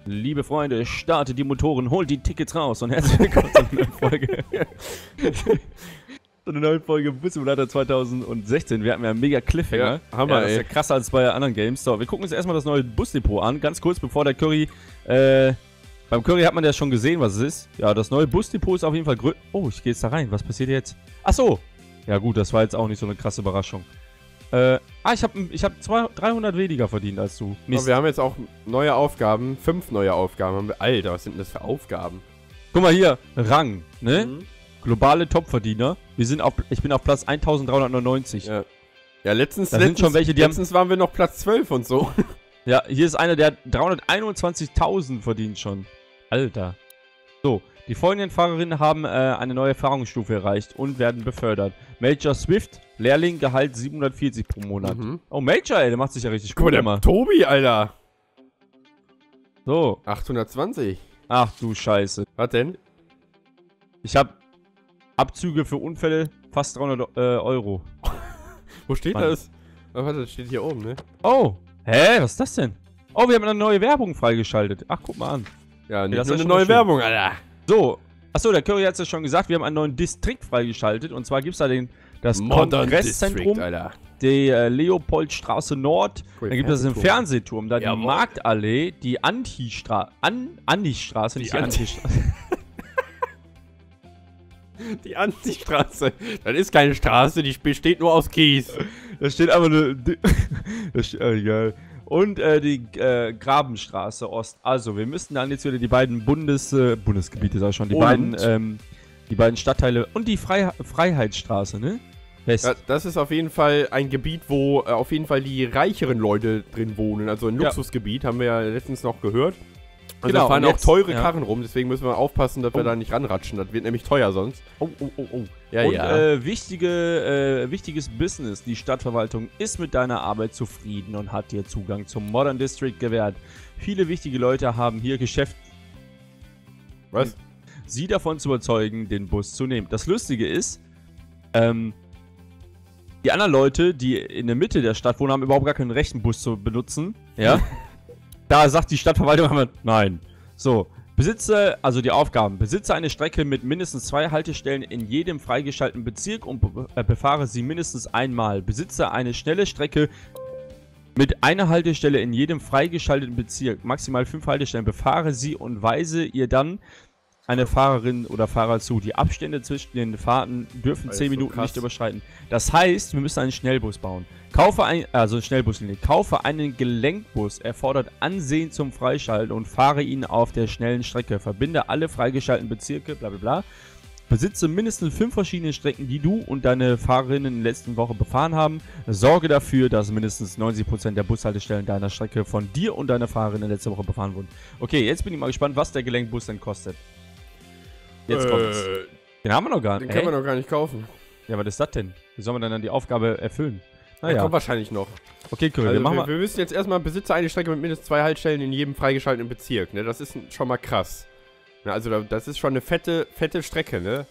Liebe Freunde, startet die Motoren, holt die Tickets raus und herzlich willkommen zu einer neuen Folge. So eine neue Folge Bus Simulator 2016. Wir hatten ja einen mega Cliffhanger. Ja, Hammer, das ist ja krasser als bei anderen Games. So, wir gucken uns erstmal das neue Busdepot an. Ganz kurz, bevor der Curry... beim Curry hat man ja schon gesehen, was es ist. Ja, das neue Busdepot ist auf jeden Fall größer. Oh, ich gehe jetzt da rein. Was passiert jetzt? Ach so. Ja gut, das war jetzt auch nicht so eine krasse Überraschung. Ich hab 300 weniger verdient als du. Mist. Wir haben jetzt auch neue Aufgaben. 5 neue Aufgaben haben wir. Alter, was sind denn das für Aufgaben? Guck mal hier, Rang, ne? Globale Topverdiener. Ich bin auf Platz 1399. Ja, ja letztens sind schon welche, die letztens waren wir noch Platz 12 und so. Ja, hier ist einer, der hat 321.000 verdient schon. Alter. So, die folgenden Fahrerinnen haben eine neue Erfahrungsstufe erreicht und werden befördert. Major Swift, Lehrling, Gehalt 740 pro Monat. Oh, Major, ey, der macht sich ja richtig gut. Guck mal, der Tobi, Alter. So. 820. Ach du Scheiße. Was denn? Ich hab Abzüge für Unfälle fast 300 Euro. Wo steht das? Oh, warte, das steht hier oben, ne? Oh. Hä? Was ist das denn? Oh, wir haben eine neue Werbung freigeschaltet. Ach, guck mal an. Ja, nicht nur eine neue Werbung, Alter. So. Achso, der Curry hat es ja schon gesagt, wir haben einen neuen Distrikt freigeschaltet. Und zwar gibt es da das Kongresszentrum, die Leopoldstraße Nord. Cool, dann gibt es den Fernsehturm, da die Marktallee, die Antistraße, Antistraße, nicht die Antistraße. Die Antistraße. Das ist keine Straße, die besteht nur aus Kies. Da steht aber eine... egal. Und die Grabenstraße Ost. Also, wir müssten dann jetzt wieder die beiden Bundesgebiete, sag ich schon, die beiden Stadtteile und die Freiheitsstraße, ne? West. Ja, das ist auf jeden Fall ein Gebiet, wo auf jeden Fall die reicheren Leute drin wohnen. Also ein Luxusgebiet, haben wir ja letztens noch gehört. Also da fahren auch teure Karren rum, deswegen müssen wir aufpassen, dass wir da nicht ranratschen. Das wird nämlich teuer sonst. Oh. Ja, und wichtiges Business. Die Stadtverwaltung ist mit deiner Arbeit zufrieden und hat dir Zugang zum Modern District gewährt. Viele wichtige Leute haben hier Geschäft... Was? Sie davon zu überzeugen, den Bus zu nehmen. Das Lustige ist, die anderen Leute, die in der Mitte der Stadt wohnen, haben überhaupt gar keinen Recht, Bus zu benutzen. Ja? Da sagt die Stadtverwaltung aber, nein. So, also die Aufgaben. Besitze eine Strecke mit mindestens 2 Haltestellen in jedem freigeschalteten Bezirk und befahre sie mindestens einmal. Besitze eine schnelle Strecke mit einer Haltestelle in jedem freigeschalteten Bezirk, maximal 5 Haltestellen. Befahre sie und weise ihr dann eine Fahrerin oder Fahrer zu. Die Abstände zwischen den Fahrten dürfen 10 Minuten nicht überschreiten. Das heißt, wir müssen einen Schnellbus bauen. Schnellbuslinie. Kaufe einen Gelenkbus, erfordert Ansehen zum Freischalten und fahre ihn auf der schnellen Strecke. Verbinde alle freigeschalteten Bezirke, bla bla bla. Besitze mindestens 5 verschiedene Strecken, die du und deine Fahrerinnen in der letzten Woche befahren haben. Sorge dafür, dass mindestens 90% der Bushaltestellen deiner Strecke von dir und deiner Fahrerin in der letzten Woche befahren wurden. Okay, jetzt bin ich mal gespannt, was der Gelenkbus denn kostet. Jetzt kommt's. Den haben wir noch gar nicht. Den können wir noch gar nicht kaufen. Ja, was ist das denn? Wie soll man dann die Aufgabe erfüllen? Naja. Der kommt wahrscheinlich noch. Okay, cool. Also wir müssen jetzt erstmal Besitzer eine Strecke mit mindestens 2 Haltestellen in jedem freigeschalteten Bezirk. Ne? Das ist schon mal krass. Na, also das ist schon eine fette Strecke, ne?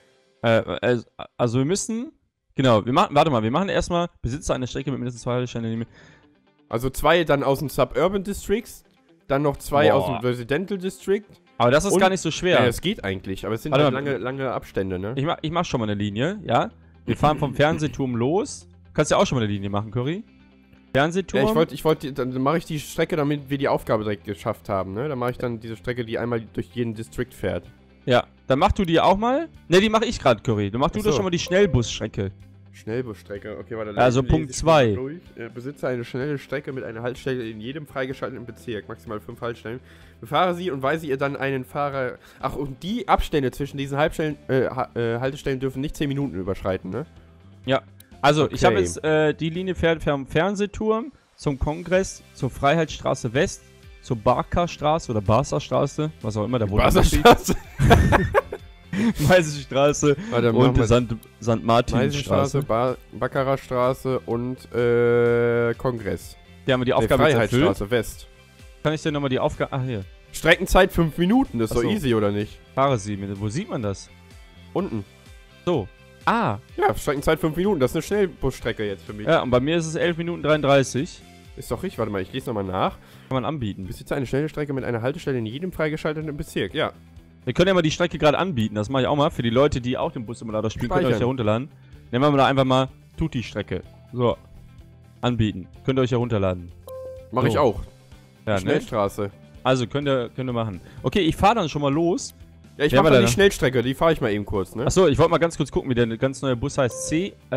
Also wir müssen... Genau, wir machen erstmal Besitzer eine Strecke mit mindestens 2 Haltestellen. Also 2 dann aus dem Suburban Districts, dann noch 2 aus dem Residential District. Aber das ist gar nicht so schwer. Ja, es geht eigentlich, aber es sind halt lange Abstände, ne? Ich mach schon mal eine Linie, ja? Wir fahren vom Fernsehturm los. Kannst ja auch schon mal eine Linie machen, Curry. Fernsehturm. Ja, ich wollte, dann mache ich die Strecke, damit wir die Aufgabe direkt geschafft haben, ne? Dann mache ich dann diese Strecke, die einmal durch jeden District fährt. Ja, dann mach du die auch mal. Ne, die mache ich gerade, Curry. Dann mach du doch schon mal die Schnellbusstrecke. Schnellbusstrecke, okay, warte. Also Punkt 2. Besitze eine schnelle Strecke mit einer Haltestelle in jedem freigeschalteten Bezirk, maximal 5 Haltestellen. Befahre sie und weise ihr dann einen Fahrer... Ach, und die Abstände zwischen diesen Haltestellen dürfen nicht 10 Minuten überschreiten, ne? Ja, also okay. Ich habe jetzt die Linie fährt vom Fernsehturm zum Kongress, zur Freiheitsstraße West, zur Barkerstraße oder Barserstraße, was auch immer der Wohnung steht. Meisenstraße und St. Martinstraße. Baccarat Straße und Kongress. Die haben wir die Aufgabe Freiheitsstraße West. Kann ich dir nochmal die Aufgabe... Ach, hier. Streckenzeit 5 Minuten, das ist doch easy, oder nicht? Fahre sie. Wo sieht man das? Unten. So. Ah. Ja, Streckenzeit 5 Minuten, das ist eine Schnellbusstrecke jetzt für mich. Ja, und bei mir ist es 11 Minuten 33. Ist doch richtig. Warte mal, ich lese nochmal nach. Kann man anbieten. Besitze eine schnelle Strecke mit einer Haltestelle in jedem freigeschalteten Bezirk. Ja. Wir können ja mal die Strecke gerade anbieten. Das mache ich auch mal. Für die Leute, die auch den Bus-Simulator spielen, könnt ihr euch ja runterladen. Nehmen wir mal da einfach mal Tutti-Strecke. So. Anbieten. Könnt ihr euch ja runterladen. Mache ich auch. Ja, Schnellstraße. Ne? Also könnt ihr machen. Okay, ich fahre dann schon mal los. Ja, ich mache dann die Schnellstrecke. Die fahre ich mal eben kurz, ne? Achso, ich wollte mal ganz kurz gucken, wie der ganz neue Bus heißt.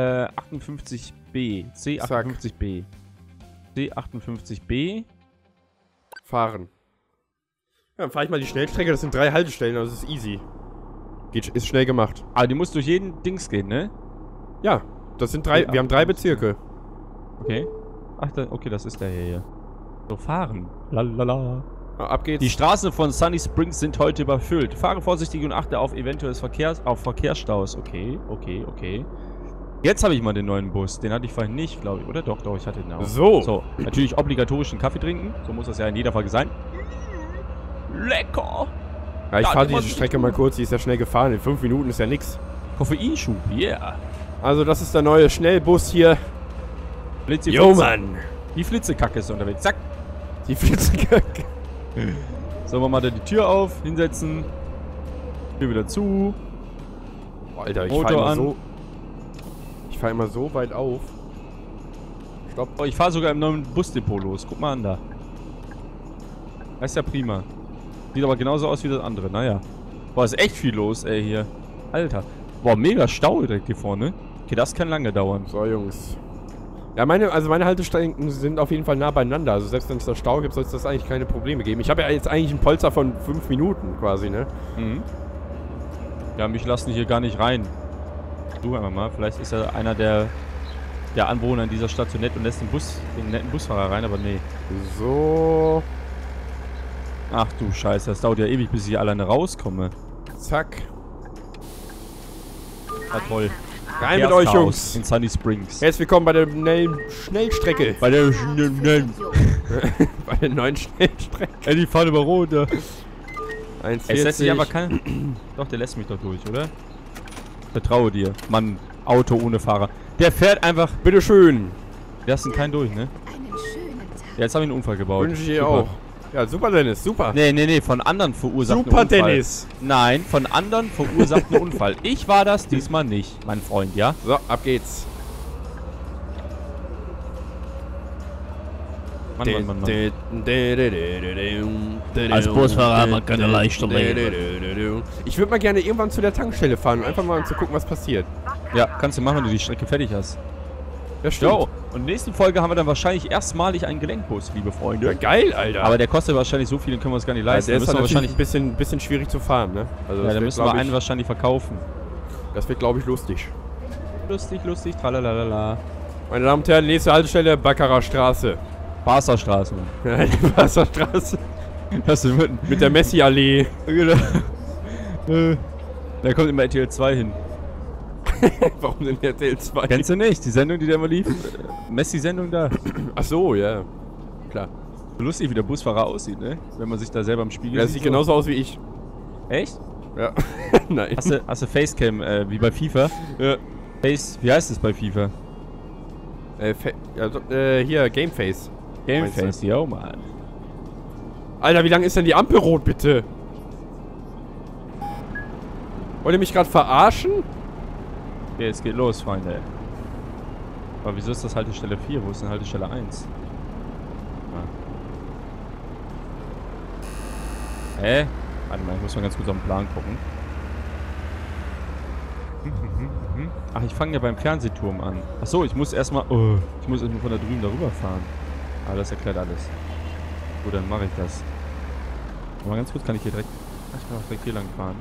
C58B. C58B. C58B. Fahren. Ja, dann fahre ich mal die Schnellstrecke. Das sind 3 Haltestellen, also das ist easy. Ist schnell gemacht. Aber die muss durch jeden Dings gehen, ne? Ja, das sind 3. Wir haben 3 Bezirke. Okay. Ach, okay, das ist der hier. So, fahren. Lalala. Ab geht's. Die Straßen von Sunny Springs sind heute überfüllt. Fahre vorsichtig und achte auf eventuelles Verkehrsstaus. Okay. Jetzt habe ich mal den neuen Bus. Den hatte ich vorhin nicht, glaube ich. Oder doch, ich hatte den auch. So, natürlich obligatorisch einen Kaffee trinken. So muss das ja in jeder Folge sein. Lecker! Ja, ich fahre diese Strecke mal kurz. Die ist ja schnell gefahren. In 5 Minuten ist ja nix. Koffeinschub, yeah. Also, das ist der neue Schnellbus hier. Flitze. Mann! Die Flitzekacke ist unterwegs. Zack! Die Flitzekacke. So, machen wir da die Tür auf, hinsetzen. Tür wieder zu. Alter, ich fahre immer so weit auf. Stopp. Oh, ich fahre sogar im neuen Busdepot los. Guck mal an da. Das ist ja prima. Sieht aber genauso aus wie das andere. Naja. Boah, ist echt viel los, ey, hier. Alter. Boah, mega Stau direkt hier vorne. Okay, das kann lange dauern. So, Jungs. Ja, meine Haltestellen sind auf jeden Fall nah beieinander. Also selbst wenn es da Stau gibt, soll es das eigentlich keine Probleme geben. Ich habe ja jetzt eigentlich einen Polster von 5 Minuten quasi, ne? Mhm. Ja, mich lassen die hier gar nicht rein. Du einfach mal. Vielleicht ist ja einer der Anwohner in dieser Stadt so nett und lässt den netten Busfahrer rein, aber nee. So. Ach du Scheiße, das dauert ja ewig, bis ich hier alleine rauskomme. Zack. Ja, toll. Rein mit euch, Jungs. In Sunny Springs. Herzlich willkommen bei der Schnellstrecke. Bei der bei der neuen Schnellstrecke. Ey, die fahren über Rot, ja. 1,40. Es lässt sich aber kein... Doch, der lässt mich doch durch, oder? Vertraue dir. Mann, Auto ohne Fahrer. Der fährt einfach... Bitteschön. Der lässt ihn keinen durch, ne? Ja, jetzt habe ich einen Unfall gebaut. Wünsche ich dir auch. Ja, super, Dennis, super. Nee, von anderen verursachten Unfall. Super, Dennis. Nein, von anderen verursachten Unfall. Ich war das diesmal nicht, mein Freund, ja? So, ab geht's. Mann. Als Busfahrer hat man keine leichte Leben. Ich würde mal gerne irgendwann zu der Tankstelle fahren, einfach mal um zu gucken, was passiert. Ja, kannst du machen, wenn du die Strecke fertig hast. Ja, stimmt. Jo, und in der nächsten Folge haben wir dann wahrscheinlich erstmalig einen Gelenkbus, liebe Freunde. Ja, geil, Alter. Aber der kostet wahrscheinlich so viel, den können wir uns gar nicht leisten. Ja, der ist dann wahrscheinlich ein bisschen schwierig zu fahren, ne? Also ja, da müssen wir einen wahrscheinlich verkaufen. Das wird, glaube ich, lustig. Lustig, tralalala. Meine Damen und Herren, nächste Haltestelle, Baccarat Straße. Barsterstraße. Ja, die Barsterstraße. Das ist mit der Messi-Allee. Da kommt immer RTL 2 hin. Warum denn RTL 2? Kennst du nicht? Die Sendung, die da immer lief? Messi-Sendung da. Ach so, ja. Klar. So lustig, wie der Busfahrer aussieht, ne? Wenn man sich da selber im Spiegel sieht. Der sieht genauso aus wie ich. Echt? Ja. Nein. Hast du Facecam, wie bei FIFA? Ja. Wie heißt es bei FIFA? Hier, Gameface. Gameface, yo, Mann. Alter, wie lange ist denn die Ampel rot, bitte? Wollt ihr mich gerade verarschen? Okay, es geht los, Freunde. Aber wieso ist das Haltestelle 4? Wo ist denn Haltestelle 1? Ah. Warte mal, ich muss mal ganz kurz auf den Plan gucken. Ach, ich fange ja beim Fernsehturm an. Achso, ich muss erstmal... Oh, ich muss erstmal von da drüben darüber fahren. Aber das erklärt alles. Gut, dann mache ich das. Aber ganz kurz kann ich hier direkt... Ich kann auch direkt hier lang fahren.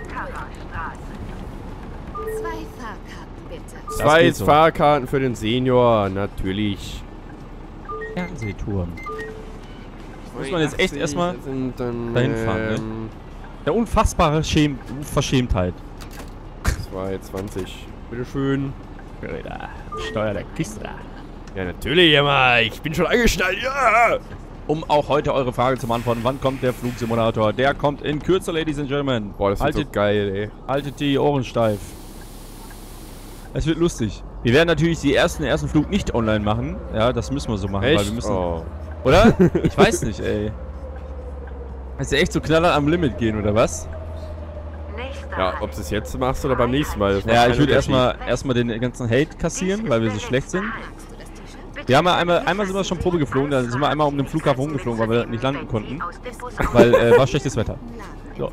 2 Fahrkarten, bitte. 2 Fahrkarten für den Senior, natürlich. Fernsehturm. Muss man jetzt echt erstmal dahin fahren, ne? Der unfassbare Verschämtheit. 2,20. Bitteschön. Steuer der Kiste. Ja, natürlich, ja, ich bin schon angeschnallt, ja! Um auch heute eure Frage zu beantworten, wann kommt der Flugsimulator? Der kommt in Kürze, Ladies and Gentlemen. Boah, das wird so geil, ey. Haltet die Ohren steif. Es wird lustig. Wir werden natürlich den ersten Flug nicht online machen. Ja, das müssen wir so machen, Echt? weil wir müssen. Oh. Oder? Ich weiß nicht, ey. Ist ja echt so knallhart am Limit gehen, oder was? Ja, ob du es jetzt machst oder beim nächsten Mal. Das macht Ja, keinen ich würde Unterschied. erstmal den ganzen Hate kassieren, weil wir so schlecht sind. Wir haben ja einmal sind wir schon Probe geflogen, da sind wir einmal um den Flughafen rumgeflogen, weil wir nicht landen konnten. Weil war schlechtes Wetter. So.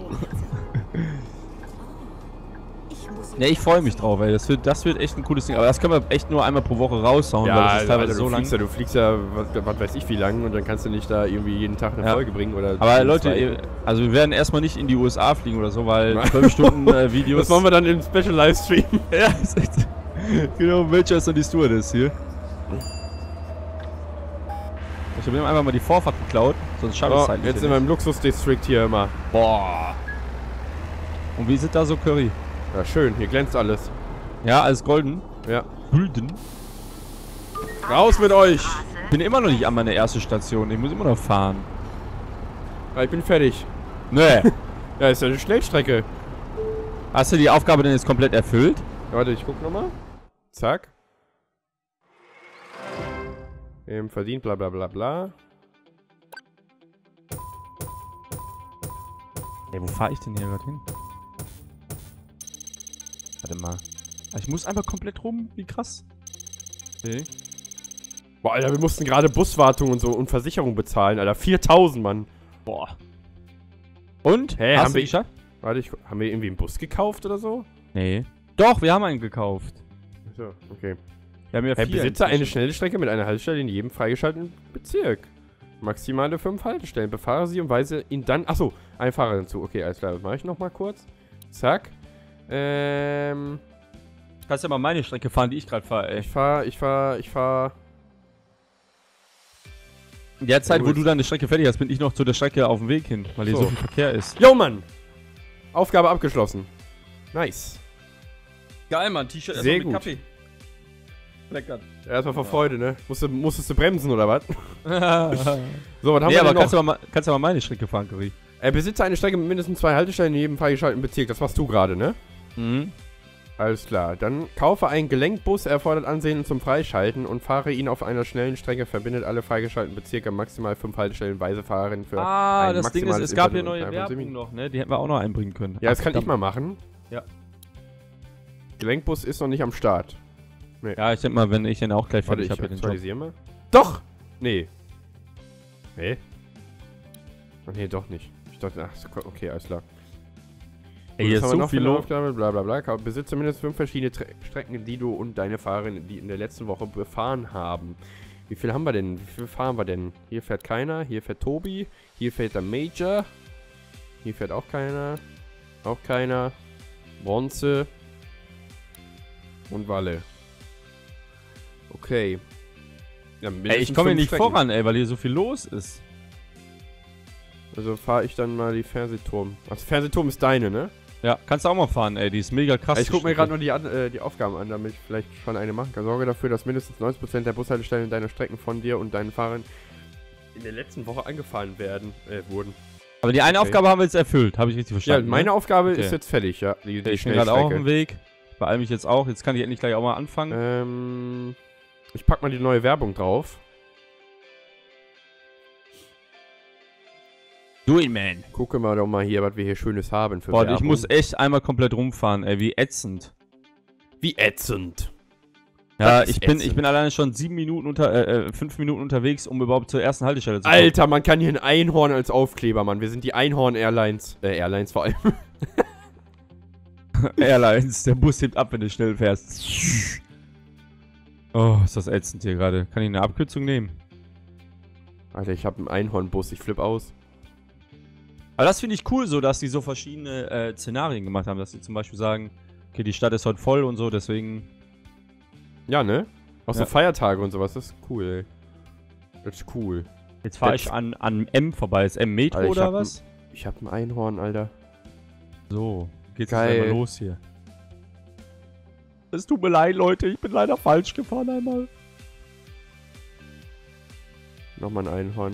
Ja, ich freue mich drauf, ey. Das wird echt ein cooles Ding. Aber das können wir echt nur einmal pro Woche raushauen, weil das ist teilweise so lang. Du fliegst ja, was weiß ich wie lang, und dann kannst du nicht da irgendwie jeden Tag eine Folge bringen oder. Aber Leute, also wir werden erstmal nicht in die USA fliegen oder so, weil 12 Stunden Videos. Das machen wir dann im Special Livestream. Ja, ist echt. Genau, Manchester die Stewardess hier. Ich habe ihm einfach mal die Vorfahrt geklaut, sonst schaffe ich es halt nicht. Jetzt in meinem Luxusdistrikt hier immer. Boah. Und wie sind da so Curry? Ja, schön, hier glänzt alles. Ja, alles golden. Ja. Gülden. Raus mit euch! Ich bin immer noch nicht an meiner ersten Station. Ich muss immer noch fahren. Ja, ich bin fertig. Nee. Ja, ist ja eine Schnellstrecke. Hast du die Aufgabe denn jetzt komplett erfüllt? Warte, ich guck nochmal. Zack. Verdient, bla bla bla bla. Ey, wo fahre ich denn hier gerade hin? Warte mal. Ich muss einfach komplett rum. Wie krass. Okay. Boah, Alter, wir mussten gerade Buswartung und so und Versicherung bezahlen, Alter. 4000, Mann. Boah. Und? Hä, Hast haben du wir... geschafft? Warte, haben wir irgendwie einen Bus gekauft oder so? Nee. Doch, wir haben einen gekauft. Achso, okay. Wir haben ja Herr 4 Besitzer eine inzwischen. Schnellstrecke mit einer Haltestelle in jedem freigeschalteten Bezirk. Maximale 5 Haltestellen. Befahre sie und weise ihn dann... Achso, ein Fahrer hinzu. Okay, alles klar. Das mache ich nochmal kurz. Zack. Du kannst ja mal meine Strecke fahren, die ich gerade fahre, ey. Ich fahr... In der Zeit, Ja, wo gut. du deine Strecke fertig hast, bin ich noch zu der Strecke auf dem Weg hin, weil hier so viel Verkehr ist. Yo, Mann! Aufgabe abgeschlossen. Nice. Geil, Mann. T-Shirt Sehr mit gut. Kaffee. Lecker. Erstmal vor Freude, ne? Musstest du bremsen, oder was? So, was haben Nee, wir aber denn noch? kannst du mal meine Strecke fahren, Curry. Besitze eine Strecke mit mindestens 2 Haltestellen in jedem freigeschalteten Bezirk. Das warst du gerade, ne? Mhm. Alles klar. Dann kaufe einen Gelenkbus, erfordert Ansehen zum Freischalten und fahre ihn auf einer schnellen Strecke, verbindet alle freigeschalteten Bezirke, maximal 5 Haltestellen, weise Fahrerin für ein Das Ding ist, maximales es gab hier Intervall neue von 7 Werbung noch, ne? Die hätten wir auch noch einbringen können. Ja, das kann ich mal machen. Ja. Gelenkbus ist noch nicht am Start. Ja, ich denke mal, wenn ich den auch gleich Warte, fertig ich habe, den Job. aktualisiere mal. Doch! Nee. Nee? Oh, nee, doch nicht. Ich dachte, ach, okay, alles klar. Ey, hier Was ist haben wir so noch viel für eine los. Aufgabe? Bla bla bla. Besitze mindestens 5 verschiedene Strecken, die du und deine Fahrerin die in der letzten Woche befahren haben. Wie viel haben wir denn? Wie viel fahren wir denn? Hier fährt keiner, hier fährt Tobi, hier fährt der Major, hier fährt auch keiner, Bronze und Walle. Okay. Ja, Ey, ich mindestens komme hier 5 nicht Strecken. voran, ey, weil hier so viel los ist. Also fahre ich dann mal die Fernsehturm. Ach, Fernsehturm ist deine, ne? Ja, kannst du auch mal fahren, ey. Die ist mega krass. Ich gucke mir die gerade nur die Aufgaben an, damit ich vielleicht schon eine machen kann. Sorge dafür, dass mindestens 90% der Bushaltestellen deiner Strecken von dir und deinen Fahrern in der letzten Woche angefahren wurden. Aber die eine Okay. Aufgabe haben wir jetzt erfüllt, habe ich richtig Ja, verstanden. meine Aufgabe Okay. ist jetzt fertig, ja. Die ich bin gerade auch auf dem Schnellstrecke. Weg. Beeil mich jetzt auch. Jetzt kann ich endlich gleich auch mal anfangen. Ich pack mal die neue Werbung drauf. Do it, man. Gucken wir doch mal hier, was wir hier Schönes haben für Boah, Werbung. ich muss echt einmal komplett rumfahren, ey. Wie ätzend. Wie ätzend. Ja, Das ist ich bin ätzend. alleine schon 5 Minuten unterwegs, um überhaupt zur ersten Haltestelle zu kommen. Alter, man kann hier ein Einhorn als Aufkleber, Mann. Wir sind die Einhorn Airlines. Airlines vor allem. Airlines, der Bus hebt ab, wenn du schnell fährst. Oh, ist das ätzend hier gerade. Kann ich eine Abkürzung nehmen? Alter, ich habe einen Einhornbus. Ich flipp aus. Aber das finde ich cool so, dass die so verschiedene Szenarien gemacht haben. Dass sie zum Beispiel sagen, okay, die Stadt ist heute voll und so, deswegen... Ja, ne? Auch so Ja. Feiertage und sowas. Das ist cool, ey. Das ist cool. Jetzt fahre Jetzt- ich an M vorbei. Ist M Metro Alter, ich oder hab was? Ich habe ein Einhorn, Alter. So, geht's Geil. jetzt einmal los hier. Es tut mir leid, Leute. Ich bin leider falsch gefahren einmal. Nochmal ein Einhorn.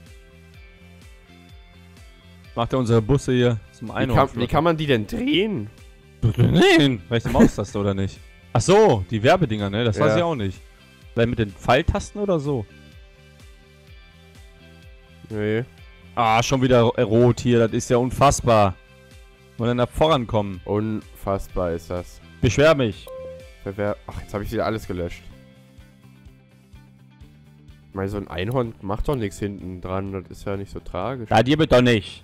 Macht er unsere Busse hier zum Wie Einhorn. kann man die denn drehen? Nein! Rechte Maustaste oder nicht? Ach so, die Werbedinger, ne? Das Ja. weiß ich auch nicht. Vielleicht mit den Pfeiltasten oder so? Nee. Ah, schon wieder rot hier. Das ist ja unfassbar. Wollen dann da vorankommen. Unfassbar ist das. Beschwer mich. Ach, jetzt habe ich wieder alles gelöscht. Ich meine, so ein Einhorn macht doch nichts hinten dran. Das ist ja nicht so tragisch. Ja, dir bitte doch nicht.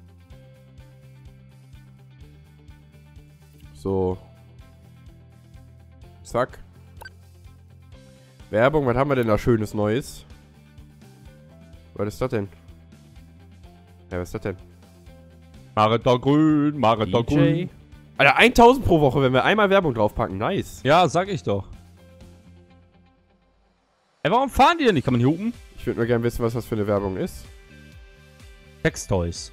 So. Zack. Werbung, was haben wir denn da Schönes Neues? Was ist das denn? Ja, was ist das denn? Marita grün, Marita grün. Alter, 1000 pro Woche, wenn wir einmal Werbung draufpacken. Nice. Ja, sag ich doch. Ey, warum fahren die denn nicht? Kann man hier hupen? Ich würde nur gerne wissen, was das für eine Werbung ist. Sextoys.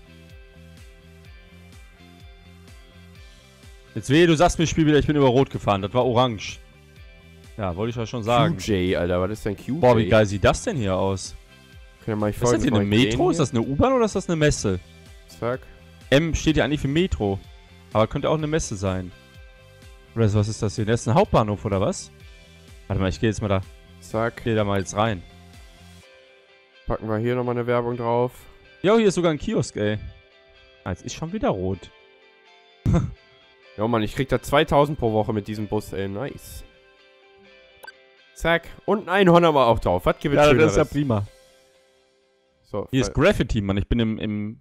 Jetzt wehe, du sagst mir Spiel wieder, ich bin über Rot gefahren. Das war orange. Ja, wollte ich ja schon sagen. QJ, Alter. Was ist denn QJ? Boah, wie geil sieht das denn hier aus? Können wir mal Ist das hier eine Metro? Ist das eine U-Bahn oder ist das eine Messe? Zack. M steht ja eigentlich für Metro. Aber könnte auch eine Messe sein. Oder was ist das hier? Das ist ein Hauptbahnhof oder was? Warte mal, ich gehe jetzt mal da. Zack. Gehe da mal jetzt rein. Packen wir hier nochmal eine Werbung drauf. Jo, hier ist sogar ein Kiosk, ey. Ah, jetzt ist schon wieder rot. Ja, Mann, ich krieg da 2000 pro Woche mit diesem Bus, ey. Nice. Zack. Und ein Einhorn haben wir auch drauf. Was gibt es Ja, Schöneres? das ist ja prima. So, Hier ist Graffiti, Mann. Ich bin im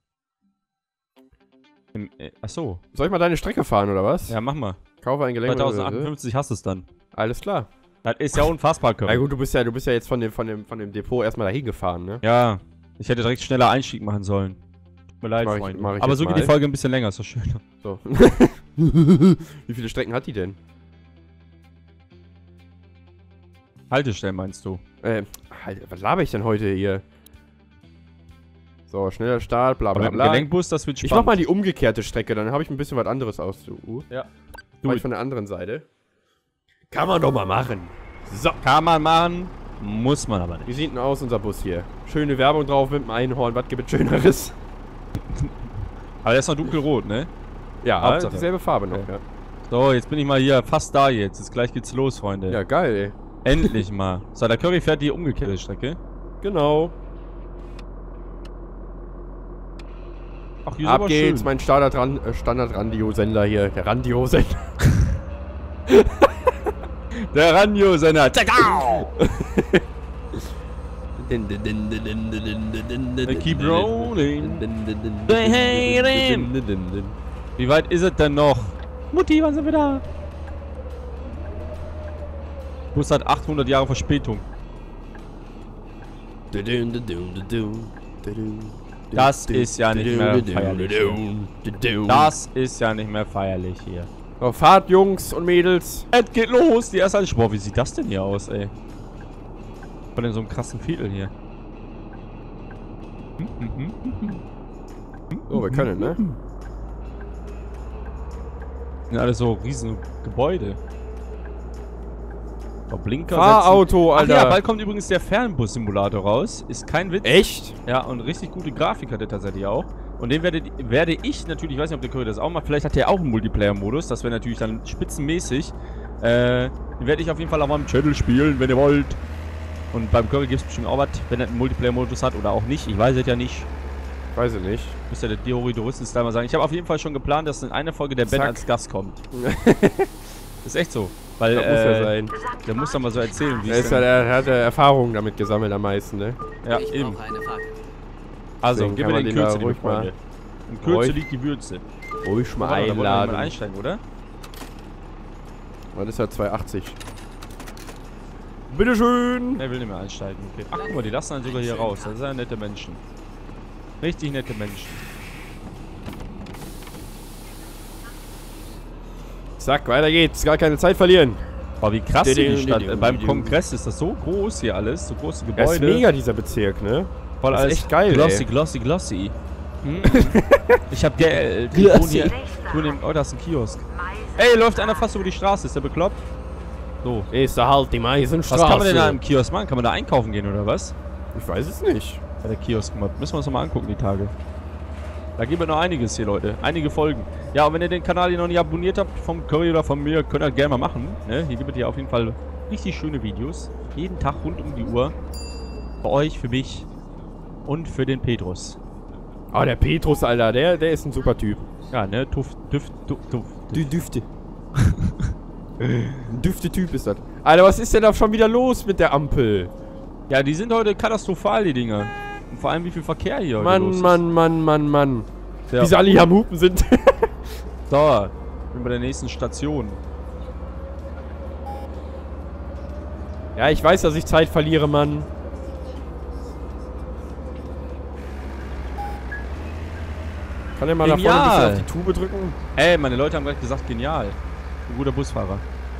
achso. soll ich mal deine Strecke fahren, oder was? Ja, mach mal. Kaufe ein Gelenk. 2058 hast du es dann. Alles klar. Das ist ja unfassbar, Na Curry. gut, du bist ja jetzt von dem Depot erstmal dahin gefahren, ne? Ja, ich hätte direkt schneller Einstieg machen sollen. Tut mir leid, Mach ich- Freunde. mach ich Aber jetzt so geht mal. die Folge ein bisschen länger, ist doch schön. So. Wie viele Strecken hat die denn? Haltestellen meinst du? Halt, was laber ich denn heute hier? So, schneller Start, bla Aber bla mit dem bla. Gelenkbus, das wird spannend. Ich mach mal die umgekehrte Strecke, dann habe ich ein bisschen was anderes aus. Ja. Mach ich von der anderen Seite. Kann man doch mal machen. So. Kann man machen, muss man aber nicht. Wie sieht denn aus unser Bus hier? Schöne Werbung drauf mit dem Einhorn. Was gibt es Schöneres? Aber der ist noch dunkelrot, ne? Ja, Hauptsache. dieselbe Farbe noch. Okay. So, jetzt bin ich mal hier fast da jetzt. Jetzt gleich geht's los, Freunde. Ja, geil, ey. Endlich mal. So, der Curry fährt die umgekehrte Strecke. Genau. Ach, hier ist Ab aber geht's, schön. mein Standard-Radio-Sender hier. Der Radio-Sender. Der Radiosender. Takau! Keep rolling. Wie weit ist es denn noch? Mutti, wann sind wir da? Bus hat 800 Jahre Verspätung. Das ist ja nicht mehr feierlich. Das ist ja nicht mehr feierlich hier. So, Fahrt, Jungs und Mädels. Es geht los, die erste Boah, wie sieht das denn hier aus, ey? Von in so einem krassen Viertel hier. So, wir können, ne? Sind alles so riesen Gebäude. Oh, Blinker Fahrauto, setzen. Alter. Ach ja, bald kommt übrigens der Fernbus-Simulator raus. Ist kein Witz. Echt? Ja, und richtig gute Grafik hat der tatsächlich auch. Und den werde ich natürlich, ich weiß nicht, ob der Curry das auch macht, vielleicht hat der auch einen Multiplayer-Modus, das wäre natürlich dann spitzenmäßig. Den werde ich auf jeden Fall auch mal im Channel spielen, wenn ihr wollt. Und beim Curry gibt es bestimmt auch was, wenn er einen Multiplayer-Modus hat oder auch nicht, ich weiß es ja nicht. Weiß ich nicht. Muss ja der Theorie-Touristen-Style mal sagen. Ich habe auf jeden Fall schon geplant, dass in einer Folge der Ben Zack. als Gast kommt. Ist echt so. Weil, Das muss ja sein. der muss dann mal so erzählen, wie Er ist ja, er hat ja Erfahrung damit gesammelt am meisten, ne? Ja, Ich eben. brauche eine Fackel. Also, Deswegen gib kann mir man den den da Kürze, liebe ruhig mal- Freunde. In Kürze ruhig- liegt die Würze. Ruhig mal Da wollen wir mal einladen. einsteigen, oder? Was ist ja 280? Bitteschön! Er will nicht mehr einsteigen. Okay. Ach, guck mal, die lassen einen sogar hier raus. Das sind ja nette Menschen. Richtig nette Menschen. Zack, weiter geht's. Gar keine Zeit verlieren. Boah, wie krass hier die Stadt. Beim Kongress ist das so groß hier alles. So große Er ist Gebäude. mega, dieser Bezirk, ne? Voll das ist alles echt geil, Glossy, ey. glossy, glossy. Hm. Ich hab Geld. Ich wohne hier. Oh, da ist ein Kiosk. Ey, läuft einer fast über die Straße. Ist der bekloppt? So. Ist da halt die Meisenstraße. Was kann man denn da im Kiosk machen? Kann man da einkaufen gehen oder was? Ich weiß es nicht. Bei der Kiosk. Müssen wir uns nochmal angucken, die Tage. Da gibt es noch einiges hier, Leute. Einige Folgen. Ja, und wenn ihr den Kanal hier noch nicht abonniert habt, vom Curry oder von mir, könnt ihr das gerne mal machen. Ne? Hier gibt es ja auf jeden Fall richtig schöne Videos. Jeden Tag rund um die Uhr. Für euch, für mich und für den Petrus. Ah, der Petrus, Alter, der ist ein super Typ. Ja, ne? Düfte. Ein düfte Typ ist das. Alter, was ist denn da schon wieder los mit der Ampel? Ja, die sind heute katastrophal, die Dinger. Und vor allem, wie viel Verkehr hier heute los ist. Mann. Ja. Wie sie alle hier am Hupen sind. So, bin bei der nächsten Station. Ja, ich weiß, dass ich Zeit verliere, Mann. Kann er mal da vorne ein bisschen auf die Tube drücken? Ey, meine Leute haben gerade gesagt, genial. Ein guter Busfahrer.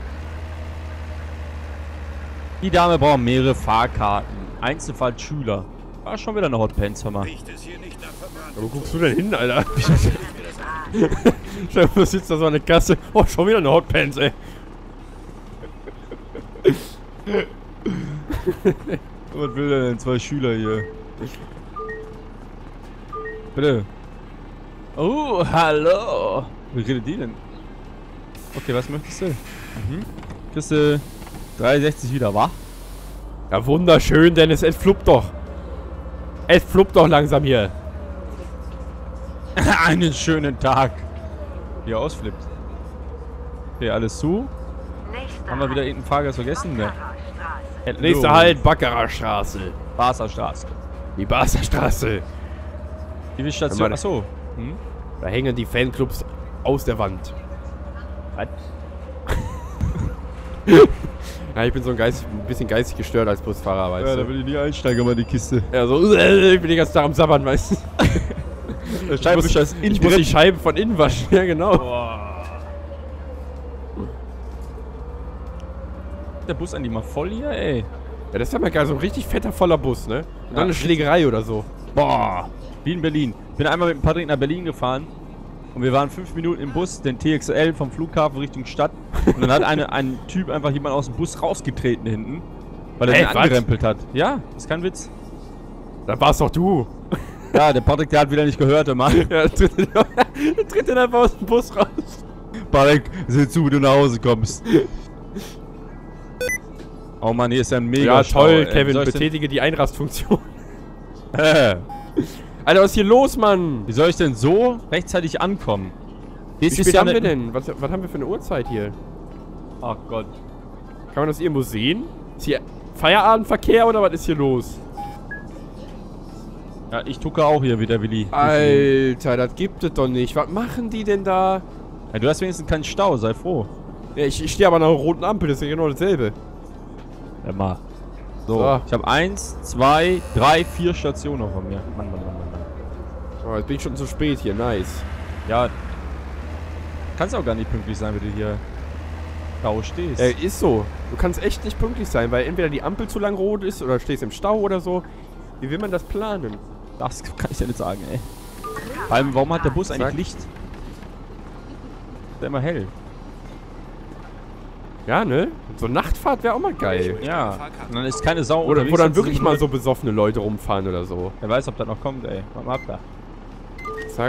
Die Dame braucht mehrere Fahrkarten. Einzelfall Schüler. War schon wieder eine Hotpants, hör mal. Ja, wo guckst du denn hin, Alter? Stell dir sitzt da so an der Kasse. Oh, schon wieder eine Hotpants, ey. Was will der denn? Zwei Schüler hier. Bitte. Oh, hallo. Wie redet die denn? Okay, was möchtest du? Kriegst du 63 wieder, wa? Ja, wunderschön, Dennis. Es fluppt doch. Es fluppt doch langsam hier. Einen schönen Tag. Wie er ausflippt. Okay, alles zu. Haben wir wieder irgendeinen Fahrgast vergessen? Ne. Nächster Halt, Baccarer Straße. Barser Straße. Die Barser Straße. Wie viele Stationen? Achso. Da hängen die Fanclubs aus der Wand. Was? Ja, ich bin so ein bisschen geistig gestört als Busfahrer, weißt Ja, du. da will ich nie einsteigen, mal die Kiste. Ja, so, ich bin den ganzen Tag am Sabbern, weißt du. Ich muss die Scheiben von innen waschen, ja genau. Boah. Der Bus eigentlich mal voll hier, ey. Ja, das ist ja mal geil, so ein richtig fetter, voller Bus, ne? Und dann eine Schlägerei oder so. Boah. Wie in Berlin. Ich bin einmal mit dem Patrick nach Berlin gefahren. Und wir waren 5 Minuten im Bus, den TXL vom Flughafen Richtung Stadt. Und dann hat ein Typ einfach jemand aus dem Bus rausgetreten hinten. Weil er den angerempelt hat. Ja, ist kein Witz. Dann war's doch du. Ja, der Patrick, der hat wieder nicht gehört, der Mann. Ja, der tritt den einfach aus dem Bus raus. Patrick, sieh zu, wie du nach Hause kommst. Oh Mann, hier ist ja ein mega Ja, toll, Stau, Kevin, betätige die Einrastfunktion. Wie Alter, was ist hier los, Mann? soll ich denn so rechtzeitig ankommen? Wie spät haben wir denn? Was haben wir für eine Uhrzeit hier? Ach Gott. Kann man das irgendwo sehen? Ist hier Feierabendverkehr oder was ist hier los? Ja, ich tucke auch hier wieder, Willi. Alter, das gibt es doch nicht. Was machen die denn da? Ja, du hast wenigstens keinen Stau, sei froh. Ja, ich stehe aber an einer roten Ampel, das ist ja genau dasselbe. Ja, mal. So, ich habe 1, 2, 3, 4 Stationen noch von mir. Mann. Oh, jetzt bin ich schon zu spät hier, nice. Ja. Kannst auch gar nicht pünktlich sein, wenn du hier Stau stehst. Ist so. Du kannst echt nicht pünktlich sein, weil entweder die Ampel zu lang rot ist oder stehst im Stau oder so. Wie will man das planen? Das kann ich ja nicht sagen, ey. Vor allem, warum hat der Bus eigentlich Licht? Ist ja immer hell. Ja, ne? So Nachtfahrt wäre auch mal geil. Ja. Und dann ist keine Sau Oder wo dann wirklich mal so besoffene Leute rumfahren oder so. Wer weiß, ob das noch kommt, ey. Warte mal ab da. Zack.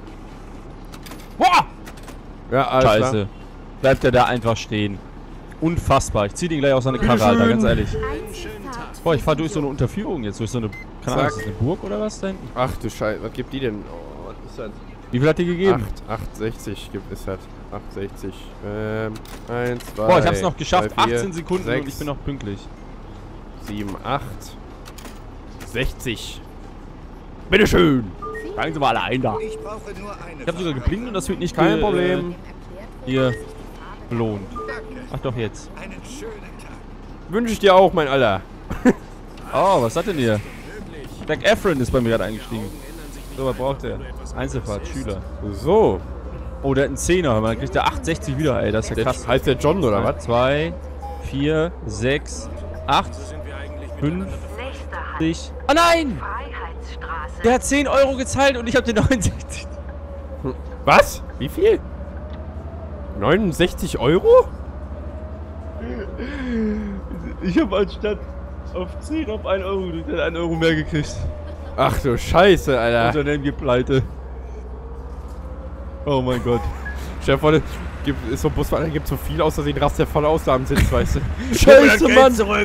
Boah! Ja, alles Scheiße. klar. Bleibt der da einfach stehen. Unfassbar. Ich zieh den gleich aus seine Karre, Alter, ganz ehrlich. Boah, ich fahr durch so eine Unterführung jetzt. Durch so eine. Keine Ahnung, ist das eine Burg oder was da hinten? Ach du Scheiße, was gibt die denn? Oh, was ist das? Wie viel hat die gegeben? 8,60 gibt es halt. 8,60. 1, 2. Boah, ich hab's noch geschafft. 3, 4, 18 Sekunden 6, und ich bin noch pünktlich. 7, 8. 60. Bitteschön. Sagen Sie mal alle ein da. Ich brauche nur eine. Ich hab sogar geblinkt und das wird nicht Kein Problem. Hier belohnt. Ach doch jetzt. Einen schönen Tag. Wünsche ich dir auch, mein Aller. Oh, was hat denn hier? Zac Efron ist bei mir gerade eingestiegen. So, was braucht der? Einzelfahrt, Schüler. So. Oh, der hat einen 10er. Man kriegt der 8,60 wieder, ey. Das ist ja krass. Heißt der John oder was? 2, 4, 6, 8, 5, 60. Oh nein! Der hat 10 Euro gezahlt und ich habe den 69. Was? Wie viel? 69 Euro? Ich habe anstatt auf 10 auf 1 Euro gedrückt, der hat 1 Euro mehr gekriegt. Ach du Scheiße, Alter. Unternehmen geht pleite. Oh mein Gott. Stell dir vor, ist so ein Busfahrer, gibt so viel aus Versehen, rast der voll aus da am Sitz, weißt du. Scheiße, Mann! Zurück.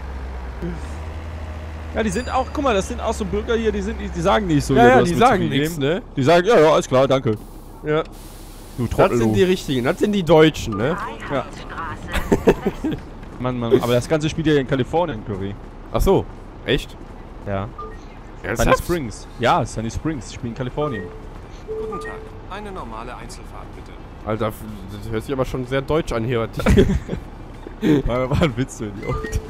Ja, die sind auch, guck mal, das sind auch so Bürger hier, die sagen nicht so. Ja, die sagen nichts, ne? Die sagen, ja, alles klar, danke. Ja. Du Trottel. Das sind die richtigen, das sind die Deutschen, ne? Ja. Mann, aber das ganze spielt ja in Kalifornien, Curry. Ach so, echt? Ja. Ernsthaft? Sunny Springs. Ja, Sunny Springs, spielen in Kalifornien. Guten Tag. Eine normale Einzelfahrt, bitte. Alter, das hört sich aber schon sehr deutsch an hier. War ein Witz, du Idiot.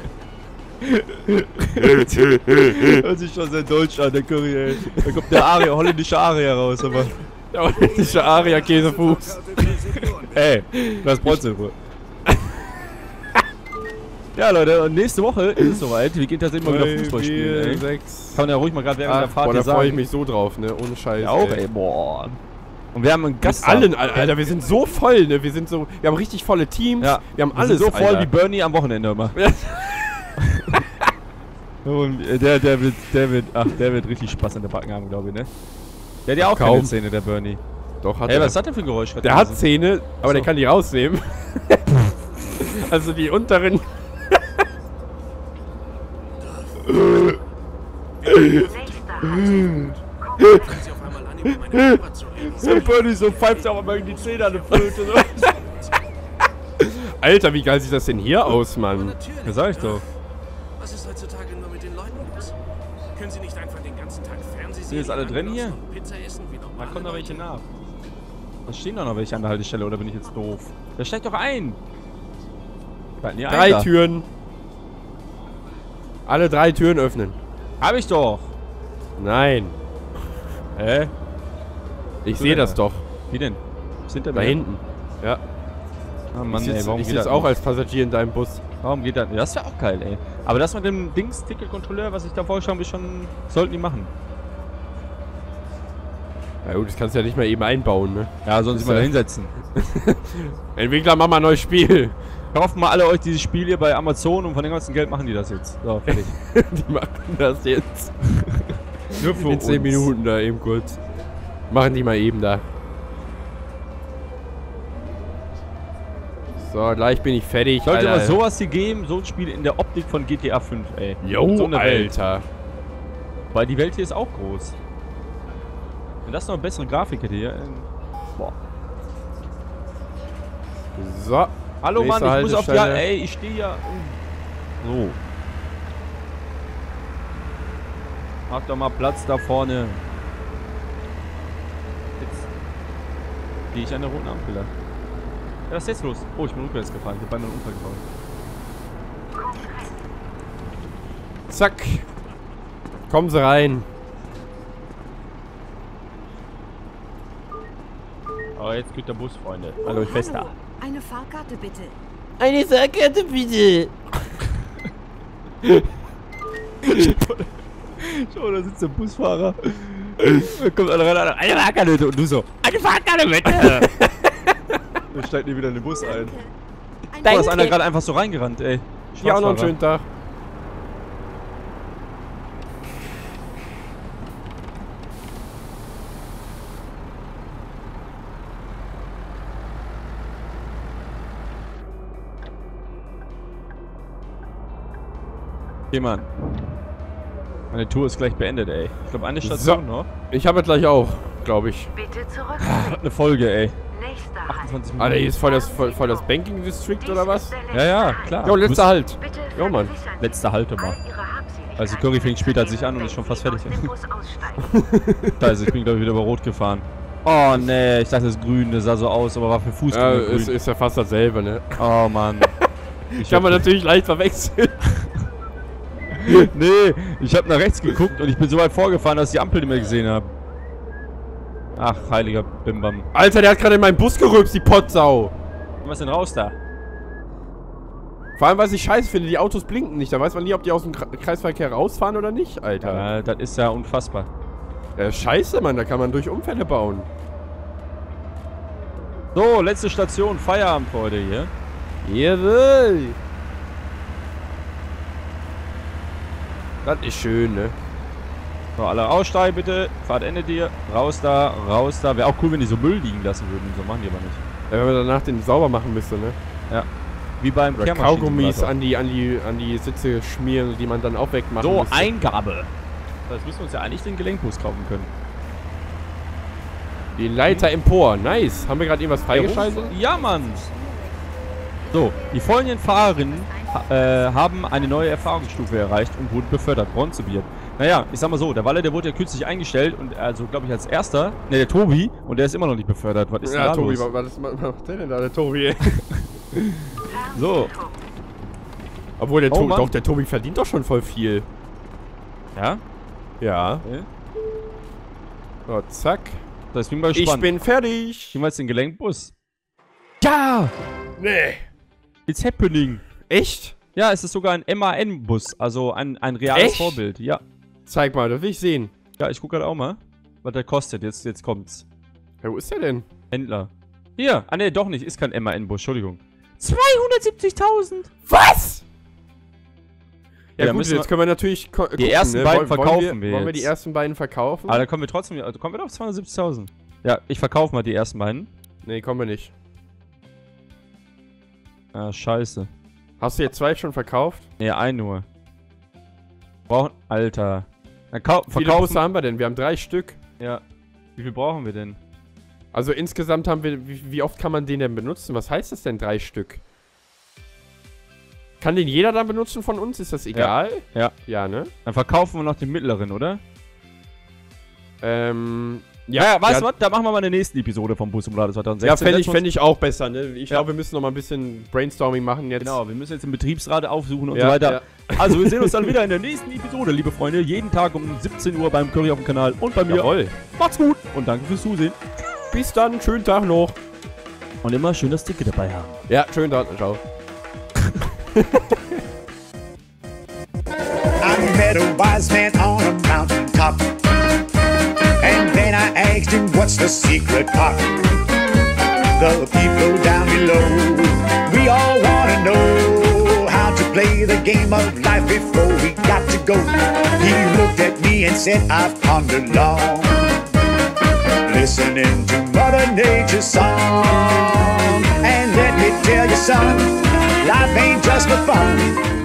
Hört sich schon sehr deutsch an, der Curry, ey. Da kommt der Aria, holländische Aria raus, aber... Der holländische Aria-Käsefuß. Ey, das Bronze wohl. Ja, Leute, und nächste Woche ist es soweit. Wir gehen tatsächlich mal wieder Fußball spielen, ey. 6. Kann man ja ruhig mal gerade während der Fahrt Boah, da sagen. freue ich mich so drauf, ne? Ohne Scheiß. Ja, auch, ey, boah. Und wir haben einen Gast. Allen, Alter, wir sind so voll, ne? Wir haben richtig volle Teams. Ja, wir haben wir alles sind so voll Alter. wie Bernie am Wochenende immer. Und der wird richtig Spaß an der Backen haben, glaube ich, ne? Der hat ja auch Kaum. keine Zähne, der Bernie. Doch, hat Hey, er. was hat der für ein Geräusch? Der hat Zähne, aber der kann die rausnehmen. Also die unteren. Fangen Sie auf einmal an, über meine Körper zu reden. Der Bernie so pfeift auch immer die Zähne an der Flöte. So. Alter, wie geil sieht das denn hier aus, Mann? Natürlich. Ja, sag ich doch. Was ist heutzutage nur mit den Leuten los? Können Sie nicht einfach den ganzen Tag Fernsehen Sind sehen? jetzt alle drin hier? und Pizza essen wie Da normale kommen noch welche Leute? nach. Da stehen doch noch welche an der Haltestelle, oder bin ich jetzt doof? Da steigt doch ein! Da, nee, 3 ein Türen. Alle 3 Türen öffnen. da. Hab ich doch! Nein. Hä? Ich So sehe denn das da? doch. Wie denn? Sind Da hinten. Ja. Ah, Mann, Ich ey, sitze warum geht das auch nicht? als Passagier in deinem Bus. Warum geht das nicht? Das wäre auch geil, ey. Aber das mit dem Dings-Ticket-Kontrolleur, was ich da vorgeschlagen habe, schon... Sollten die machen. Na gut, das kannst du ja nicht mal eben einbauen, ne? Ja, sollen sie mal da hinsetzen. Entwickler, mach mal ein neues Spiel. Kauft mal alle euch dieses Spiel hier bei Amazon und von dem ganzen Geld machen die das jetzt. So, fertig. Die machen das jetzt. Nur für In 10 Minuten da eben kurz. Machen die mal eben da. So, gleich bin ich fertig. Sollte Alter. mal sowas hier geben, so ein Spiel in der Optik von GTA 5, ey. Jo, so eine Welt. Alter. Weil die Welt hier ist auch groß. Wenn das noch eine bessere Grafik hätte hier. Boah. So. Hallo Mann, Nächste ich muss auf die... Haltestelle. Ey, ich stehe ja... So. Mach doch mal Platz da vorne. Jetzt gehe ich an der roten Ampel lang. Ja, was ist jetzt los? Oh, ich bin rückwärts gefahren. Ich hab beinahe einen Unfall gebaut. Zack. Kommen Sie rein. Aber jetzt geht der Bus, Freunde. Hallo, ich fest da. Eine Fahrkarte bitte. Eine Fahrkarte bitte. Schau, da sitzt der Busfahrer. Da kommt einer rein, eine Fahrkarte. Und du so, eine Fahrkarte bitte. Der steigt nie wieder in den Bus ein. Da ist einer gerade einfach so reingerannt, ey. Ja, auch noch einen Schwarzfahrer. schönen Tag. Okay, Mann. Meine Tour ist gleich beendet, ey. Ich glaube, eine Station noch. Ich habe gleich auch, glaube ich. Bitte zurück. Eine Folge, ey. Nächster 28 Alter, hier Minuten. ist voll das Banking District oder was? Ja, ja, klar. Jo, letzter Halt. Bitte Jo, Mann. vergewissern Sie Letzte Halte mal. all Ihre Habseligkeiten, Also Curry fängt später sich an und ist schon fast fertig. wenn Sie aus dem Bus aussteigen. Also ich bin glaube ich wieder über Rot gefahren. Oh ne, ich dachte das ist grün, das sah so aus, aber war für Ja, Fußgänger grün. ist ja fast dasselbe, ne? Oh Mann. Kann man natürlich leicht verwechseln. Nee, ich habe nach rechts geguckt und ich bin so weit vorgefahren, dass ich die Ampel nicht mehr gesehen habe. Ach, heiliger Bimbam. Alter, der hat gerade in meinen Bus gerülpst, die Pottsau. Was ist denn raus da? Vor allem, was ich scheiße finde, die Autos blinken nicht. Da weiß man nie, ob die aus dem Kreisverkehr rausfahren oder nicht, Alter. Ja, das ist ja unfassbar. Ja, scheiße, Mann, da kann man durch Unfälle bauen. So, letzte Station, Feierabend für heute hier. Jawohl. Das ist schön, ne? So, alle aussteigen bitte. Fahrt endet ihr. Raus da, raus da. Wäre auch cool, wenn die so Müll liegen lassen würden. So machen die aber nicht. Ja, wenn man danach den sauber machen müsste, ne? Ja. Wie beim Oder Kaugummis an die Sitze schmieren, die man dann auch wegmachen So, müsste. Eingabe. Das müssen wir uns ja eigentlich den Gelenkbus kaufen können. Die Leiter empor. Nice. Haben wir gerade irgendwas freigeschaltet? Ja, Mann. So, die folgenden Fahrerinnen haben eine neue Erfahrungsstufe erreicht und wurden befördert. Bronzebier. Naja, ich sag mal so, der Walle, der wurde ja kürzlich eingestellt und also, glaube ich, als erster, ne, der Tobi, und der ist immer noch nicht befördert. Was ist denn da Tobi, los? was macht der denn da, der Tobi? So. Obwohl, der, Oh, Mann. der Tobi verdient doch schon voll viel. Ja? Ja. Okay. So, zack. Das bin ich mal gespannt. Ich bin fertig. Gehen wir jetzt den Gelenkbus. Ja! Nee. It's happening. Echt? Ja, es ist sogar ein MAN-Bus, also ein reales Echt? Vorbild. Ja. Zeig mal, das will ich sehen. Ja, ich gucke gerade auch mal, was der kostet. Jetzt kommt's. Ja, wo ist der denn? Händler. Hier. Ah, ne, doch nicht. Ist kein MAN-Bus. Entschuldigung. 270.000. Was? Ja, Ja, gut, müssen jetzt können wir natürlich die ersten beiden verkaufen wir Wollen wir jetzt. die ersten beiden verkaufen? Aber dann kommen wir trotzdem, also kommen wir doch auf 270.000. Ja, ich verkaufe mal die ersten beiden. Nee, kommen wir nicht. Ah, scheiße. Hast du jetzt zwei schon verkauft? Ne, einen nur. Alter. Dann Wie viele verkaufen. Busse haben wir denn? Wir haben 3 Stück. Ja. Wie viel brauchen wir denn? Also insgesamt haben wir, wie oft kann man den denn benutzen? Was heißt das denn, 3 Stück? Kann den jeder dann benutzen von uns? Ist das egal? Ja. Ja, ne? Dann verkaufen wir noch den mittleren, oder? Ja, weißt du was? Da machen wir mal in der nächsten Episode vom Bussimulator 2016. Ja, fände ich auch besser, ne? Ich Ja. glaube, wir müssen noch mal ein bisschen Brainstorming machen jetzt. Genau, wir müssen jetzt den Betriebsrat aufsuchen und Ja, so weiter. ja. Also, wir sehen uns dann wieder in der nächsten Episode, liebe Freunde. Jeden Tag um 17 Uhr beim Curry auf dem Kanal und bei mir. Jawohl. Macht's gut und danke fürs Zusehen. Bis dann, schönen Tag noch. Und immer schön das Ticket dabei haben. Ja, schönen Tag. Ciao. I met a wise man on a mountaintop. And then I asked him, what's the secret pot? The people down below, we all wanna know how to play the game of life before we got to go. He looked at me and said, I've pondered long, listening to Mother Nature's song. And let me tell you, son, life ain't just for fun.